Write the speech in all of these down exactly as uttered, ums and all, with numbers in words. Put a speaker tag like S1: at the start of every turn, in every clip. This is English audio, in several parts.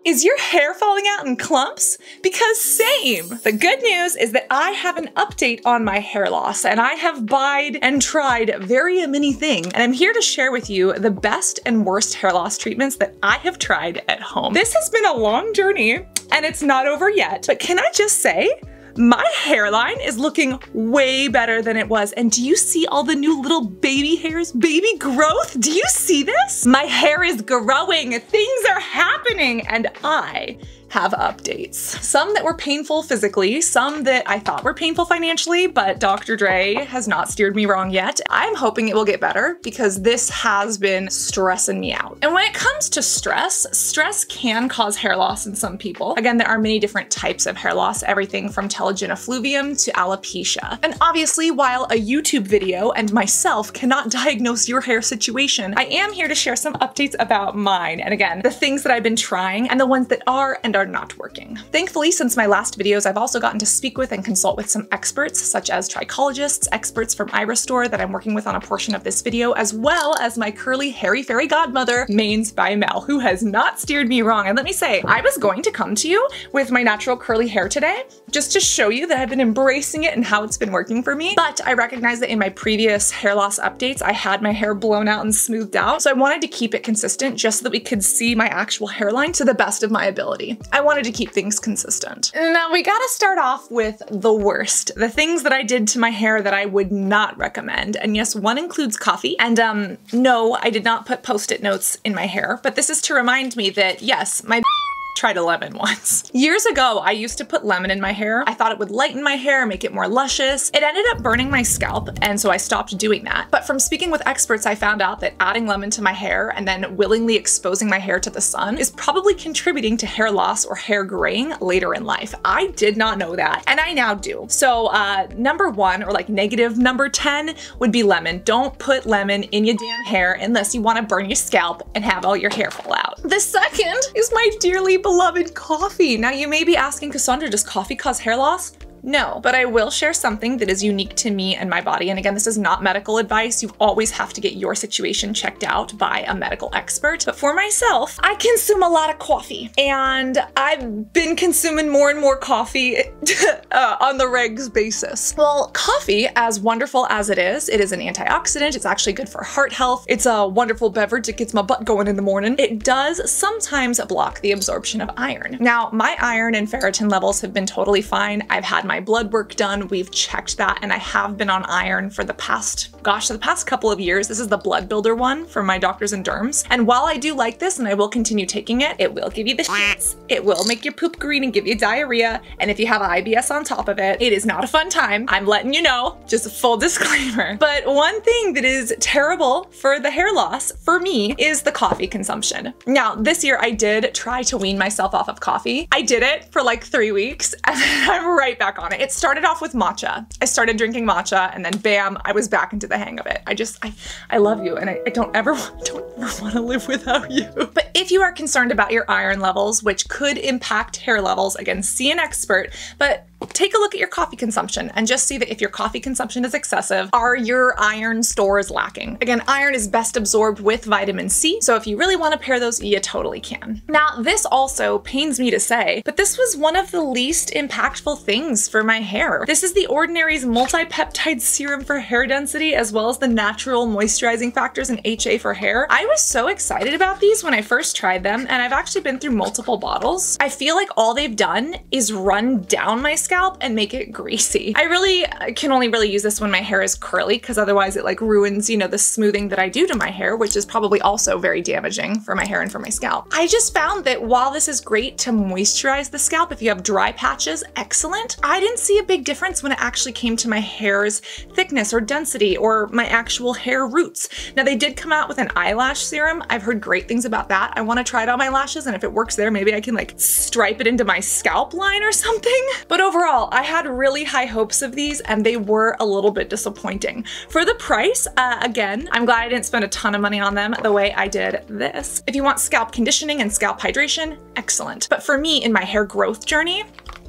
S1: Is your hair falling out in clumps? Because same! The good news is that I have an update on my hair loss, and I have buyed and tried very many things, and I'm here to share with you the best and worst hair loss treatments that I have tried at home. This has been a long journey, and it's not over yet, but can I just say, my hairline is looking way better than it was. And do you see all the new little baby hairs, baby growth? Do you see this? My hair is growing, things are happening, and I have updates. Some that were painful physically, some that I thought were painful financially, but Doctor Dre has not steered me wrong yet. I'm hoping it will get better because this has been stressing me out. And when it comes to stress, stress can cause hair loss in some people. Again, there are many different types of hair loss, everything from telogen effluvium to alopecia. And obviously, while a YouTube video and myself cannot diagnose your hair situation, I am here to share some updates about mine. And again, the things that I've been trying and the ones that are and are not working. Thankfully, since my last videos, I've also gotten to speak with and consult with some experts, such as trichologists, experts from Irestore that I'm working with on a portion of this video, as well as my curly hairy fairy godmother, Manes by Mel, who has not steered me wrong. And let me say, I was going to come to you with my natural curly hair today, just to show you that I've been embracing it and how it's been working for me. But I recognize that in my previous hair loss updates, I had my hair blown out and smoothed out. So I wanted to keep it consistent just so that we could see my actual hairline to the best of my ability. I wanted to keep things consistent. Now we gotta start off with the worst, the things that I did to my hair that I would not recommend. And yes, one includes coffee. And um, no, I did not put post-it notes in my hair, but this is to remind me that yes, my tried a lemon once. Years ago, I used to put lemon in my hair. I thought it would lighten my hair, make it more luscious. It ended up burning my scalp, and so I stopped doing that. But from speaking with experts, I found out that adding lemon to my hair and then willingly exposing my hair to the sun is probably contributing to hair loss or hair graying later in life. I did not know that, and I now do. So uh, number one, or like negative number ten, would be lemon. Don't put lemon in your damn hair unless you want to burn your scalp and have all your hair fall out. The second is my dearly beloved coffee. Now you may be asking, Cassandra, does coffee cause hair loss? No, but I will share something that is unique to me and my body. And again, this is not medical advice. You always have to get your situation checked out by a medical expert. But for myself, I consume a lot of coffee, and I've been consuming more and more coffee uh, on the regs basis. Well, coffee, as wonderful as it is, it is an antioxidant. It's actually good for heart health. It's a wonderful beverage. It gets my butt going in the morning. It does sometimes block the absorption of iron. Now, my iron and ferritin levels have been totally fine. I've had my blood work done. We've checked that, and I have been on iron for the past, gosh, the past couple of years. This is the blood builder one from my doctors and derms. And while I do like this and I will continue taking it, it will give you the shits. It will make your poop green and give you diarrhea. And if you have I B S on top of it, it is not a fun time. I'm letting you know, just a full disclaimer. But one thing that is terrible for the hair loss for me is the coffee consumption. Now, this year I did try to wean myself off of coffee. I did it for like three weeks and then I'm right back on it. It started off with matcha. I started drinking matcha and then bam, I was back into the hang of it. I just, I, I love you and I, I don't ever, don't ever want to live without you. But if you are concerned about your iron levels, which could impact hair levels, again, see an expert, but take a look at your coffee consumption and just see that if your coffee consumption is excessive, are your iron stores lacking? Again, iron is best absorbed with vitamin C, so if you really want to pair those, you totally can. Now, this also pains me to say, but this was one of the least impactful things for my hair. This is the Ordinary's multi-peptide serum for hair density, as well as the natural moisturizing factors and H A for hair. I was so excited about these when I first tried them, and I've actually been through multiple bottles. I feel like all they've done is run down my skin scalp and make it greasy. I really I can only really use this when my hair is curly, because otherwise it like ruins, you know, the smoothing that I do to my hair, which is probably also very damaging for my hair and for my scalp. I just found that while this is great to moisturize the scalp, if you have dry patches, excellent. I didn't see a big difference when it actually came to my hair's thickness or density or my actual hair roots. Now they did come out with an eyelash serum. I've heard great things about that. I want to try it on my lashes, and if it works there, maybe I can like stripe it into my scalp line or something. But overall, I had really high hopes of these and they were a little bit disappointing. For the price, uh, again, I'm glad I didn't spend a ton of money on them the way I did this. If you want scalp conditioning and scalp hydration, excellent. But for me, in my hair growth journey,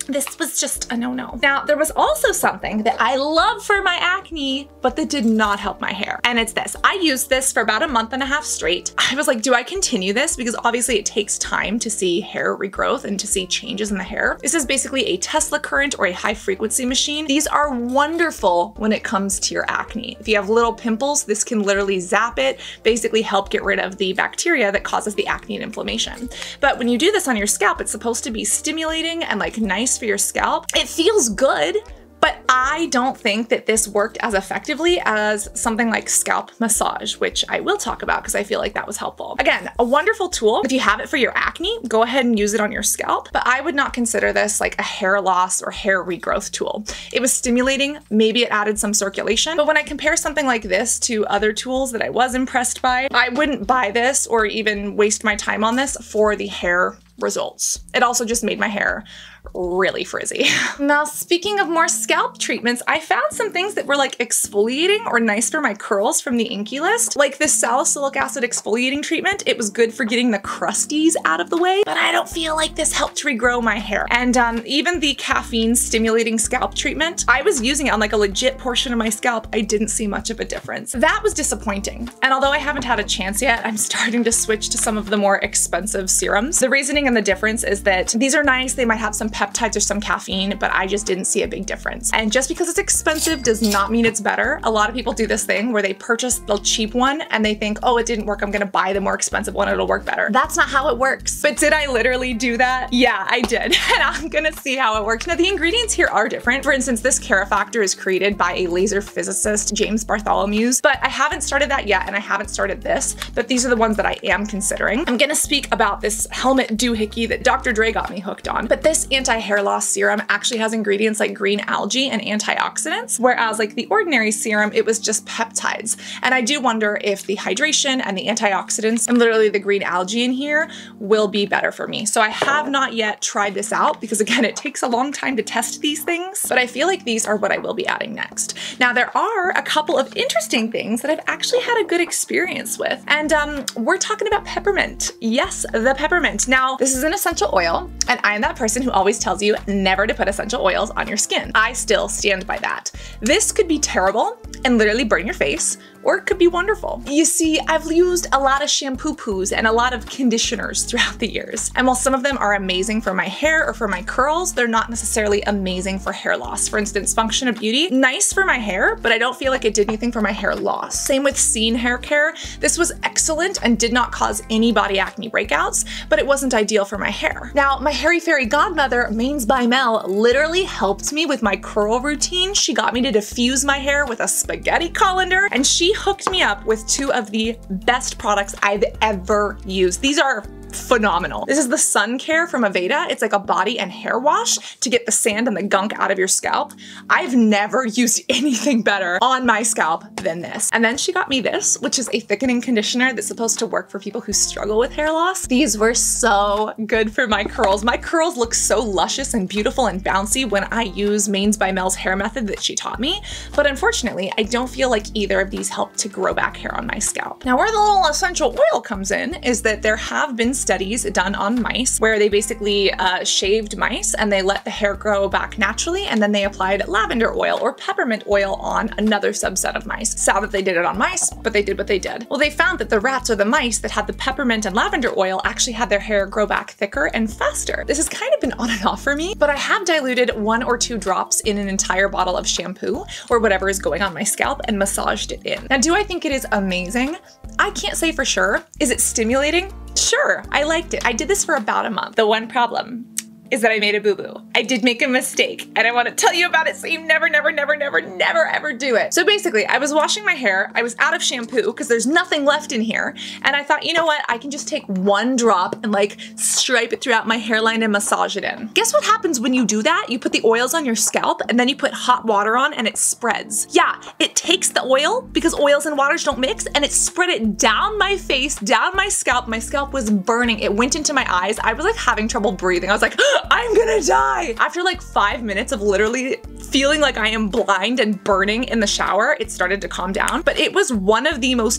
S1: this was just a no-no. Now, there was also something that I love for my acne, but that did not help my hair. And it's this. I used this for about a month and a half straight. I was like, do I continue this? Because obviously it takes time to see hair regrowth and to see changes in the hair. This is basically a Tesla current or a high frequency machine. These are wonderful when it comes to your acne. If you have little pimples, this can literally zap it, basically help get rid of the bacteria that causes the acne and inflammation. But when you do this on your scalp, it's supposed to be stimulating and like nice for your scalp. It feels good, but I don't think that this worked as effectively as something like scalp massage, which I will talk about because I feel like that was helpful. Again, a wonderful tool. If you have it for your acne, go ahead and use it on your scalp, but I would not consider this like a hair loss or hair regrowth tool. It was stimulating, maybe it added some circulation, but when I compare something like this to other tools that I was impressed by, I wouldn't buy this or even waste my time on this for the hair results. It also just made my hair really frizzy. Now, speaking of more scalp treatments, I found some things that were like exfoliating or nice for my curls from the Inkey list. Like this salicylic acid exfoliating treatment. It was good for getting the crusties out of the way, but I don't feel like this helped regrow my hair. And um, even the caffeine stimulating scalp treatment, I was using it on like a legit portion of my scalp. I didn't see much of a difference. That was disappointing. And although I haven't had a chance yet, I'm starting to switch to some of the more expensive serums. The reasoning and the difference is that these are nice. They might have some peptides or some caffeine, but I just didn't see a big difference. And just because it's expensive does not mean it's better. A lot of people do this thing where they purchase the cheap one and they think, oh, it didn't work, I'm gonna buy the more expensive one, it'll work better. That's not how it works. But did I literally do that? Yeah, I did. And I'm gonna see how it works. Now, the ingredients here are different. For instance, this Carafactor is created by a laser physicist, James Bartholomew's, but I haven't started that yet and I haven't started this, but these are the ones that I am considering. I'm gonna speak about this Helmut Doohickey that Doctor Dre got me hooked on, but this anti-hair loss serum actually has ingredients like green algae and antioxidants, whereas like the ordinary serum, it was just peptides. And I do wonder if the hydration and the antioxidants and literally the green algae in here will be better for me. So I have not yet tried this out because again, it takes a long time to test these things, but I feel like these are what I will be adding next. Now, there are a couple of interesting things that I've actually had a good experience with, and um, we're talking about peppermint. Yes, the peppermint. Now, this is an essential oil, and I am that person who always tells you never to put essential oils on your skin. I still stand by that. This could be terrible and literally burn your face, or it could be wonderful. You see, I've used a lot of shampoo poos and a lot of conditioners throughout the years. And while some of them are amazing for my hair or for my curls, they're not necessarily amazing for hair loss. For instance, Function of Beauty, nice for my hair, but I don't feel like it did anything for my hair loss. Same with Scene Hair Care. This was excellent and did not cause any body acne breakouts, but it wasn't ideal for my hair. Now, my hairy fairy godmother, Mains by Mel, literally helped me with my curl routine. She got me to diffuse my hair with a spaghetti colander, and she hooked me up with two of the best products I've ever used. These are phenomenal. This is the Sun Care from Aveda. It's like a body and hair wash to get the sand and the gunk out of your scalp. I've never used anything better on my scalp than this. And then she got me this, which is a thickening conditioner that's supposed to work for people who struggle with hair loss. These were so good for my curls. My curls look so luscious and beautiful and bouncy when I use Mains by Mel's hair method that she taught me. But unfortunately, I don't feel like either of these help to grow back hair on my scalp. Now, where the little essential oil comes in is that there have been studies done on mice where they basically uh, shaved mice and they let the hair grow back naturally, and then they applied lavender oil or peppermint oil on another subset of mice. Sad that they did it on mice, but they did what they did. Well, they found that the rats or the mice that had the peppermint and lavender oil actually had their hair grow back thicker and faster. This has kind of been on and off for me, but I have diluted one or two drops in an entire bottle of shampoo or whatever is going on my scalp and massaged it in. Now, do I think it is amazing? I can't say for sure. Is it stimulating? Sure, I liked it. I did this for about a month. The one problem is that I made a boo-boo. I did make a mistake, and I want to tell you about it so you never, never, never, never, never ever do it. So basically, I was washing my hair, I was out of shampoo because there's nothing left in here, and I thought, you know what, I can just take one drop and like stripe it throughout my hairline and massage it in. Guess what happens when you do that? You put the oils on your scalp, and then you put hot water on, and it spreads. Yeah, it takes the oil, because oils and waters don't mix, and it spread it down my face, down my scalp. My scalp was burning. It went into my eyes. I was like having trouble breathing. I was like, I'm gonna die. After like five minutes of literally feeling like I am blind and burning in the shower, it started to calm down, but it was one of the most painful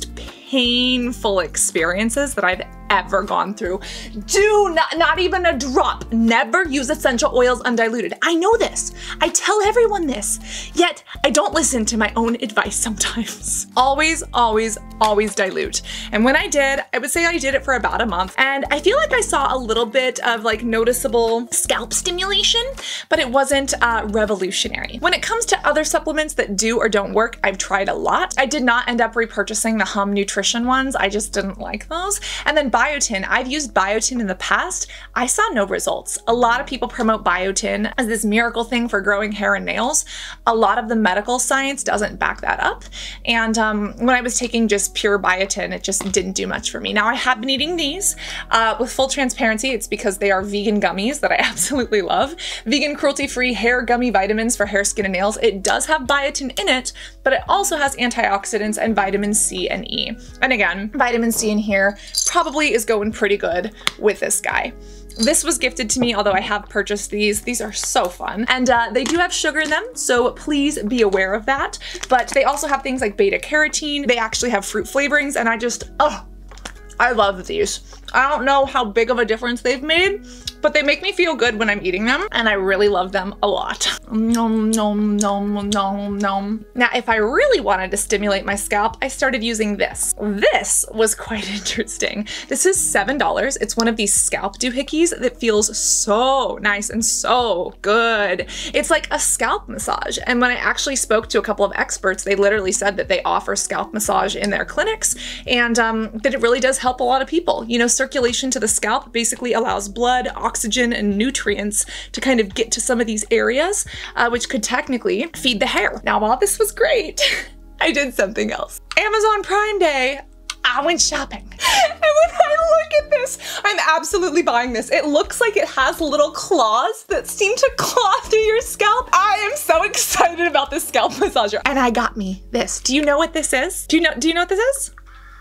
S1: painful experiences that I've ever gone through. Do not, not even a drop. Never use essential oils undiluted. I know this. I tell everyone this, yet I don't listen to my own advice sometimes. Always, always, always dilute. And when I did, I would say I did it for about a month, and I feel like I saw a little bit of like noticeable scalp stimulation, but it wasn't uh, revolutionary. When it comes to other supplements that do or don't work, I've tried a lot. I did not end up repurchasing the Hum Nutrition ones. I just didn't like those. And then biotin, I've used biotin in the past. I saw no results. A lot of people promote biotin as this miracle thing for growing hair and nails. A lot of the medical science doesn't back that up. And um, when I was taking just pure biotin, it just didn't do much for me. Now I have been eating these. Uh, with full transparency, it's because they are vegan gummies that I absolutely love. Vegan cruelty-free hair gummy vitamins for hair, skin, and nails. It does have biotin in it, but it also has antioxidants and vitamin C and E. And again, vitamin C in here probably is going pretty good with this guy. This was gifted to me, although I have purchased these. These are so fun. And uh, they do have sugar in them, so please be aware of that. But they also have things like beta carotene. They actually have fruit flavorings, and I just, oh, I love these. I don't know how big of a difference they've made, but they make me feel good when I'm eating them, and I really love them a lot. Nom, nom, nom, nom, nom. Now, if I really wanted to stimulate my scalp, I started using this. This was quite interesting. This is seven dollars. It's one of these scalp doohickeys that feels so nice and so good. It's like a scalp massage, and when I actually spoke to a couple of experts, they literally said that they offer scalp massage in their clinics, and um, that it really does help a lot of people. You know, circulation to the scalp basically allows blood, oxygen, and nutrients to kind of get to some of these areas, uh, which could technically feed the hair. Now, while this was great, I did something else. Amazon Prime Day, I went shopping. And when I look at this, I'm absolutely buying this. It looks like it has little claws that seem to claw through your scalp. I am so excited about this scalp massager. And I got me this. Do you know what this is? Do you know, do you know what this is?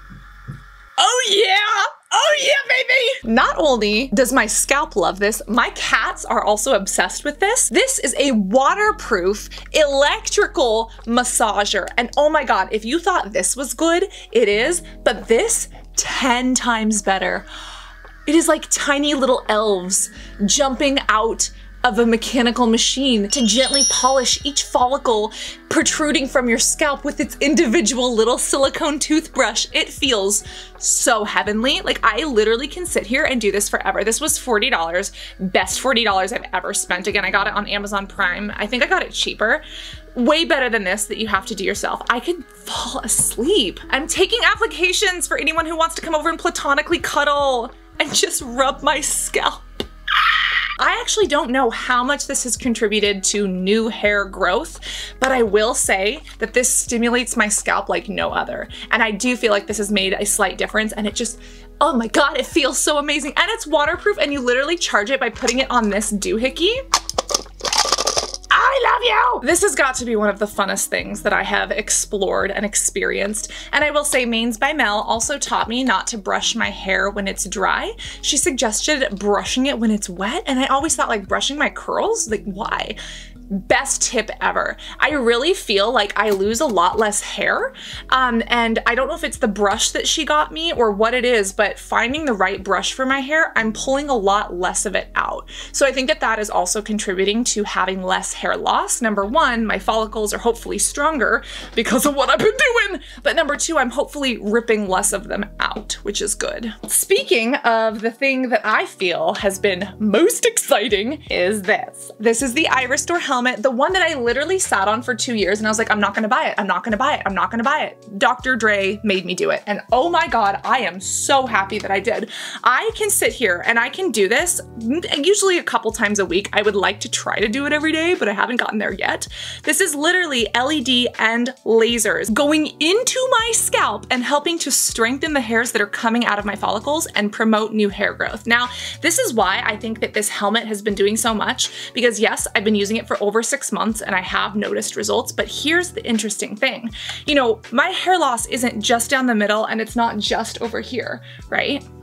S1: Oh yeah! Oh yeah, baby! Not only does my scalp love this, my cats are also obsessed with this. This is a waterproof electrical massager. And oh my God, if you thought this was good, it is, but this ten times better. It is like tiny little elves jumping out of a mechanical machine to gently polish each follicle protruding from your scalp with its individual little silicone toothbrush. It feels so heavenly. Like, I literally can sit here and do this forever. This was forty dollars, best forty dollars I've ever spent. Again, I got it on Amazon Prime. I think I got it cheaper. Way better than this that you have to do yourself. I could fall asleep. I'm taking applications for anyone who wants to come over and platonically cuddle and just rub my scalp. I actually don't know how much this has contributed to new hair growth, but I will say that this stimulates my scalp like no other. And I do feel like this has made a slight difference, and it just, oh my God, it feels so amazing. And it's waterproof, and you literally charge it by putting it on this doohickey. I love you! This has got to be one of the funnest things that I have explored and experienced. And I will say Manes by Mel also taught me not to brush my hair when it's dry. She suggested brushing it when it's wet, and I always thought, like, brushing my curls? Like, why? Best tip ever. I really feel like I lose a lot less hair, um, and I don't know if it's the brush that she got me or what it is, but finding the right brush for my hair, I'm pulling a lot less of it out. So I think that that is also contributing to having less hair loss. Number one, my follicles are hopefully stronger because of what I've been doing, but number two, I'm hopefully ripping less of them out, which is good. Speaking of the thing that I feel has been most exciting is this. This is the Iristor helmet. The one that I literally sat on for two years and I was like, I'm not gonna buy it, I'm not gonna buy it, I'm not gonna buy it. Doctor Dre made me do it. And oh my God, I am so happy that I did. I can sit here and I can do this usually a couple times a week. I would like to try to do it every day, but I haven't gotten there yet. This is literally L E D and lasers going into my scalp and helping to strengthen the hairs that are coming out of my follicles and promote new hair growth. Now, this is why I think that this helmet has been doing so much, because yes, I've been using it for over over six months and I have noticed results, but here's the interesting thing. You know, my hair loss isn't just down the middle and it's not just over here, right?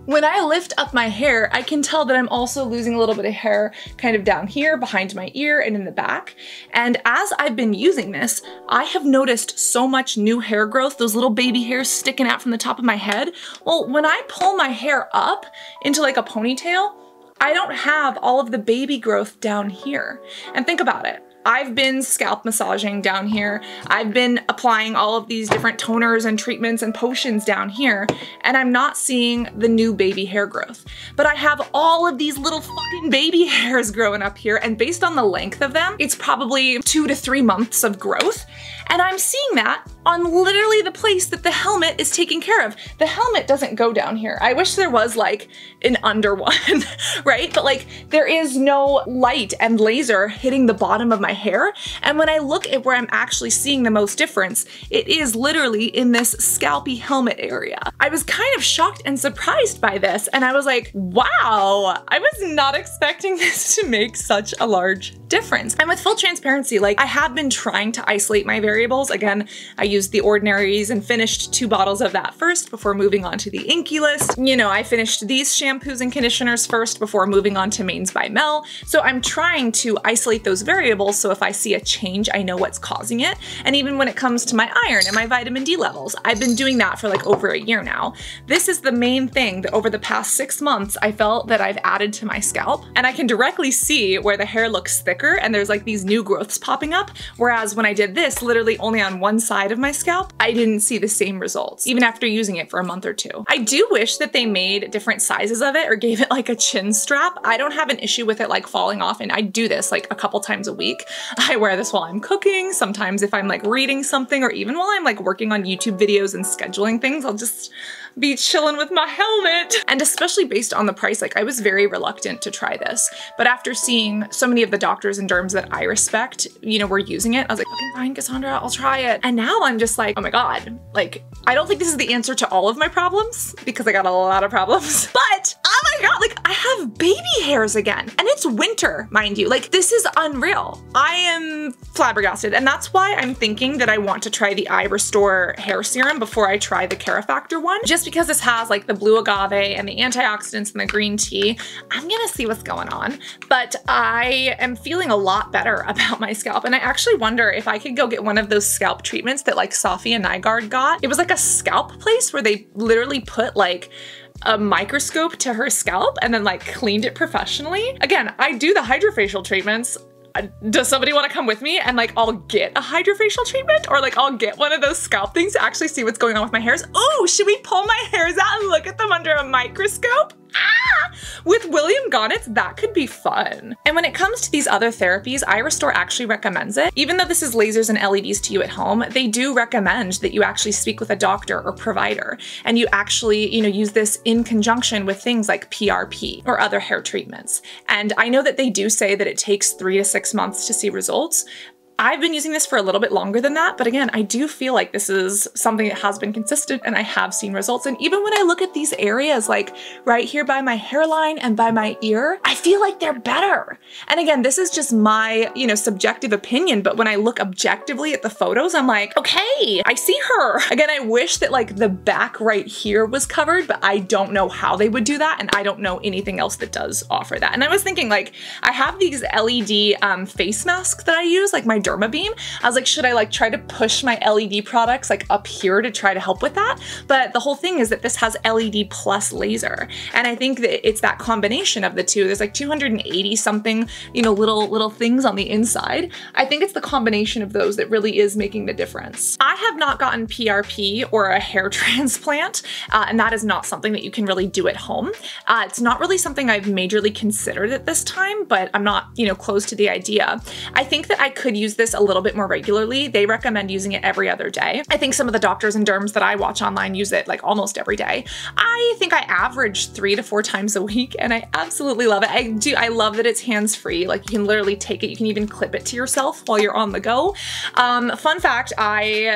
S1: When I lift up my hair, I can tell that I'm also losing a little bit of hair kind of down here behind my ear and in the back. And as I've been using this, I have noticed so much new hair growth, those little baby hairs sticking out from the top of my head. Well, when I pull my hair up into like a ponytail, I don't have all of the baby growth down here. And think about it. I've been scalp massaging down here. I've been applying all of these different toners and treatments and potions down here, and I'm not seeing the new baby hair growth. But I have all of these little fucking baby hairs growing up here, and based on the length of them, it's probably two to three months of growth. And I'm seeing that on literally the place that the helmet is taking care of. The helmet doesn't go down here. I wish there was like an under one, right? But like there is no light and laser hitting the bottom of my hair. And when I look at where I'm actually seeing the most difference, it is literally in this scalpy helmet area. I was kind of shocked and surprised by this. And I was like, wow, I was not expecting this to make such a large difference. And with full transparency, like I have been trying to isolate my variables. Again, I used the Ordinaries and finished two bottles of that first before moving on to the Inkey List. You know, I finished these shampoos and conditioners first before moving on to Mains by Mel. So I'm trying to isolate those variables so if I see a change, I know what's causing it. And even when it comes to my iron and my vitamin D levels, I've been doing that for like over a year now. This is the main thing that over the past six months, I felt that I've added to my scalp, and I can directly see where the hair looks thicker and there's like these new growths popping up. Whereas when I did this literally only on one side of my scalp, I didn't see the same results, even after using it for a month or two. I do wish that they made different sizes of it or gave it like a chin strap. I don't have an issue with it like falling off, and I do this like a couple times a week. I wear this while I'm cooking. Sometimes if I'm like reading something, or even while I'm like working on YouTube videos and scheduling things, I'll just be chilling with my helmet. And especially based on the price, like I was very reluctant to try this. But after seeing so many of the doctors and derms that I respect, you know, were using it, I was like, okay, fine, Cassandra, I'll try it. And now I'm just like, oh my God, like, I don't think this is the answer to all of my problems because I got a lot of problems, but oh my God, like I have baby hairs again, and it's winter, mind you. Like this is unreal. I am flabbergasted, and that's why I'm thinking that I want to try the Eye Restore hair serum before I try the Carifactor one, just because this has like the blue agave and the antioxidants and the green tea. I'm gonna see what's going on, but I am feeling a lot better about my scalp, and I actually wonder if I could go get one of those scalp treatments that like Safia Nygaard got. It was like a scalp place where they literally put like a microscope to her scalp and then like cleaned it professionally. Again, I do the hydrofacial treatments. Does somebody want to come with me and like I'll get a hydrofacial treatment, or like I'll get one of those scalp things to actually see what's going on with my hairs? Oh, should we pull my hairs out and look at them under a microscope? Ah! With William Gaunitz, that could be fun. And when it comes to these other therapies, Eye Restore actually recommends it. Even though this is lasers and L E Ds to you at home, they do recommend that you actually speak with a doctor or provider, and you actually, you know, use this in conjunction with things like P R P or other hair treatments. And I know that they do say that it takes three to six months to see results. I've been using this for a little bit longer than that, but again, I do feel like this is something that has been consistent and I have seen results. And even when I look at these areas, like right here by my hairline and by my ear, I feel like they're better. And again, this is just my, you know, subjective opinion, but when I look objectively at the photos, I'm like, okay, I see her. Again, I wish that like the back right here was covered, but I don't know how they would do that. And I don't know anything else that does offer that. And I was thinking like, I have these L E D um, face masks that I use, like my Dermabeam. I was like, should I like try to push my L E D products like up here to try to help with that? But the whole thing is that this has L E D plus laser. And I think that it's that combination of the two. There's like two hundred eighty something, you know, little, little things on the inside. I think it's the combination of those that really is making the difference. I have not gotten P R P or a hair transplant, uh, and that is not something that you can really do at home. Uh, it's not really something I've majorly considered at this time, but I'm not, you know, close to the idea. I think that I could use this a little bit more regularly. They recommend using it every other day. I think some of the doctors and derms that I watch online use it like almost every day. I think I average three to four times a week, and I absolutely love it. I do, I love that it's hands-free. Like you can literally take it, you can even clip it to yourself while you're on the go. Um, fun fact, I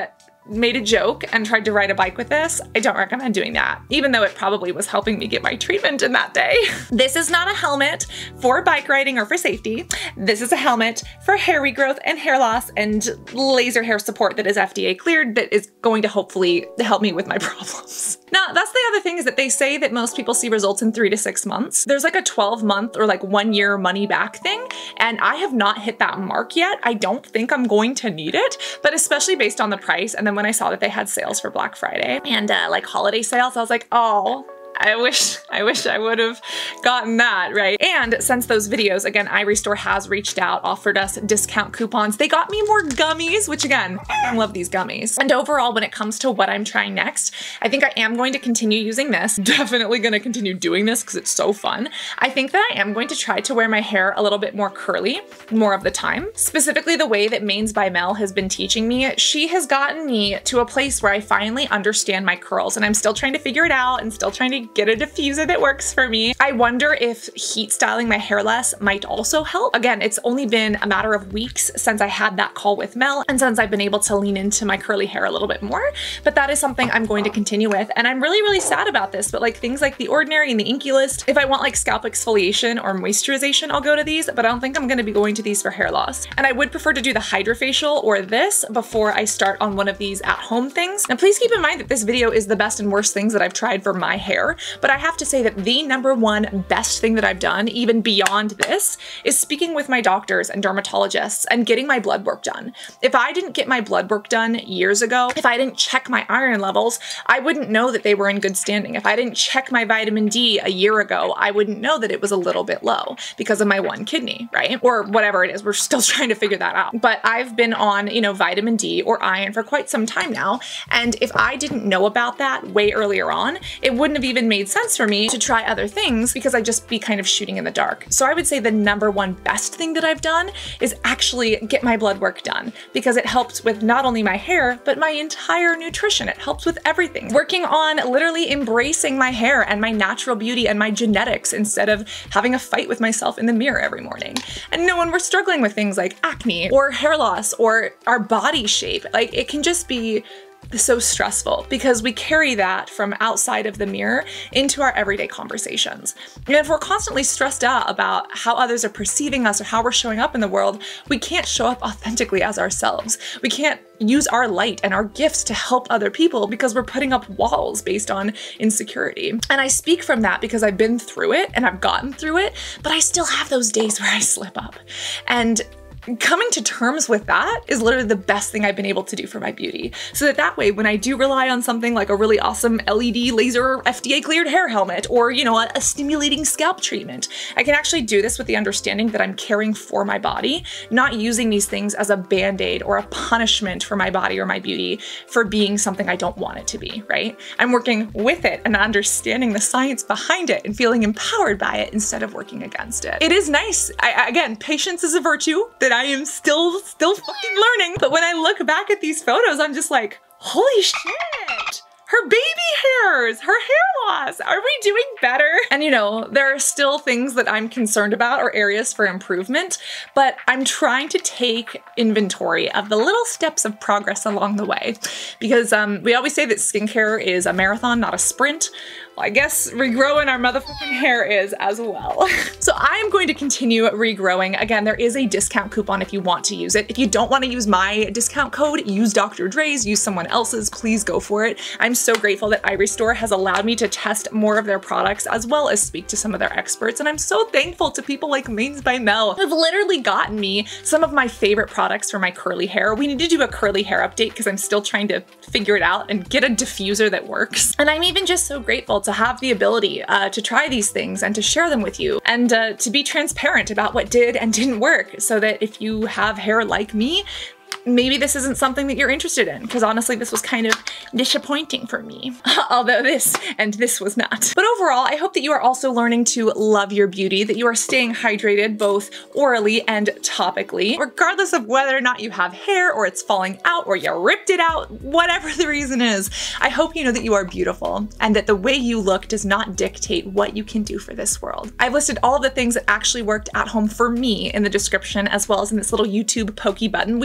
S1: made a joke and tried to ride a bike with this, I don't recommend doing that, even though it probably was helping me get my treatment in that day. This is not a helmet for bike riding or for safety. This is a helmet for hair regrowth and hair loss and laser hair support that is F D A cleared, that is going to hopefully help me with my problems. Now, that's the other thing, is that they say that most people see results in three to six months. There's like a twelve month or like one year money back thing, and I have not hit that mark yet. I don't think I'm going to need it, but especially based on the price. And then when I saw that they had sales for Black Friday and uh, like holiday sales, I was like, oh, I wish, I wish I would have gotten that, right? And since those videos, again, iRestore has reached out, offered us discount coupons. They got me more gummies, which again, I love these gummies. And overall, when it comes to what I'm trying next, I think I am going to continue using this. Definitely going to continue doing this because it's so fun. I think that I am going to try to wear my hair a little bit more curly more of the time. Specifically the way that Manes by Mel has been teaching me. She has gotten me to a place where I finally understand my curls, and I'm still trying to figure it out and still trying to get a diffuser that works for me. I wonder if heat styling my hair less might also help. Again, it's only been a matter of weeks since I had that call with Mel and since I've been able to lean into my curly hair a little bit more, but that is something I'm going to continue with. And I'm really, really sad about this, but like things like the Ordinary and the Inky List, if I want like scalp exfoliation or moisturization, I'll go to these, but I don't think I'm gonna be going to these for hair loss. And I would prefer to do the HydraFacial or this before I start on one of these at home things. And please keep in mind that this video is the best and worst things that I've tried for my hair, but I have to say that the number one best thing that I've done, even beyond this, is speaking with my doctors and dermatologists and getting my blood work done. If I didn't get my blood work done years ago, if I didn't check my iron levels, I wouldn't know that they were in good standing. If I didn't check my vitamin D a year ago, I wouldn't know that it was a little bit low because of my one kidney, right? Or whatever it is, we're still trying to figure that out. But I've been on, you know, vitamin D or iron for quite some time now. And if I didn't know about that way earlier on, it wouldn't have even made sense for me to try other things because I'd just be kind of shooting in the dark. So I would say the number one best thing that I've done is actually get my blood work done, because it helps with not only my hair, but my entire nutrition. It helps with everything. Working on literally embracing my hair and my natural beauty and my genetics instead of having a fight with myself in the mirror every morning. And no, when we're struggling with things like acne or hair loss or our body shape, like it can just be so stressful because we carry that from outside of the mirror into our everyday conversations. And if we're constantly stressed out about how others are perceiving us or how we're showing up in the world, we can't show up authentically as ourselves. We can't use our light and our gifts to help other people because we're putting up walls based on insecurity. And I speak from that because I've been through it and I've gotten through it, but I still have those days where I slip up. And coming to terms with that is literally the best thing I've been able to do for my beauty. So that that way, when I do rely on something like a really awesome L E D laser F D A cleared hair helmet or, you know, a, a stimulating scalp treatment, I can actually do this with the understanding that I'm caring for my body, not using these things as a band-aid or a punishment for my body or my beauty for being something I don't want it to be, right? I'm working with it and understanding the science behind it and feeling empowered by it instead of working against it. It is nice. I, again, patience is a virtue that I am still, still fucking learning. But when I look back at these photos, I'm just like, holy shit. Her baby hairs, her hair loss, are we doing better? And you know, there are still things that I'm concerned about or areas for improvement, but I'm trying to take inventory of the little steps of progress along the way. Because um, we always say that skincare is a marathon, not a sprint. Well, I guess regrowing our motherfucking hair is as well. So I am going to continue regrowing. Again, there is a discount coupon if you want to use it. If you don't want to use my discount code, use Doctor Dre's, use someone else's, please go for it. I'm so grateful that iRestore has allowed me to test more of their products as well as speak to some of their experts. And I'm so thankful to people like Manes by Mel who've literally gotten me some of my favorite products for my curly hair. We need to do a curly hair update because I'm still trying to figure it out and get a diffuser that works. And I'm even just so grateful to have the ability uh, to try these things and to share them with you and uh, to be transparent about what did and didn't work so that if you have hair like me, maybe this isn't something that you're interested in, because honestly, this was kind of disappointing for me, although this and this was not. But overall, I hope that you are also learning to love your beauty, that you are staying hydrated both orally and topically, regardless of whether or not you have hair or it's falling out or you ripped it out, whatever the reason is. I hope you know that you are beautiful and that the way you look does not dictate what you can do for this world. I've listed all of the things that actually worked at home for me in the description, as well as in this little YouTube pokey button. We still need to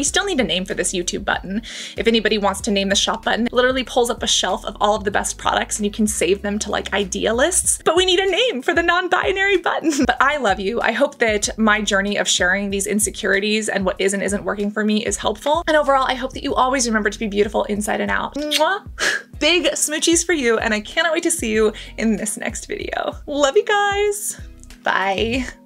S1: name for this YouTube button. If anybody wants to name the shop button, it literally pulls up a shelf of all of the best products and you can save them to like idea lists. But we need a name for the non-binary button. But I love you. I hope that my journey of sharing these insecurities and what is and isn't working for me is helpful. And overall, I hope that you always remember to be beautiful inside and out. Mwah. Big smoochies for you, and I cannot wait to see you in this next video. Love you guys. Bye.